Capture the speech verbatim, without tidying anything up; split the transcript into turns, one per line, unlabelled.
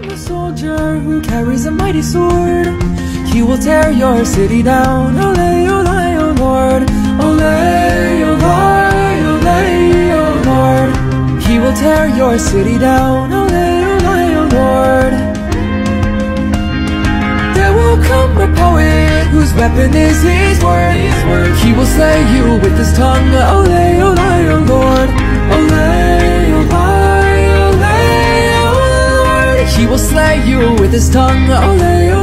a soldier who carries a mighty sword. He will tear your city down. Ole, ole, oh Lord. Ole, ole, ole, oh Lord. He will tear your city down. Ole, ole, oh Lord. There will come a poet whose weapon is his word. He will slay you with his tongue. Ole, ole, oh Lord. Ole, ole, ole, oh Lord. He will slay you with his tongue. Ole,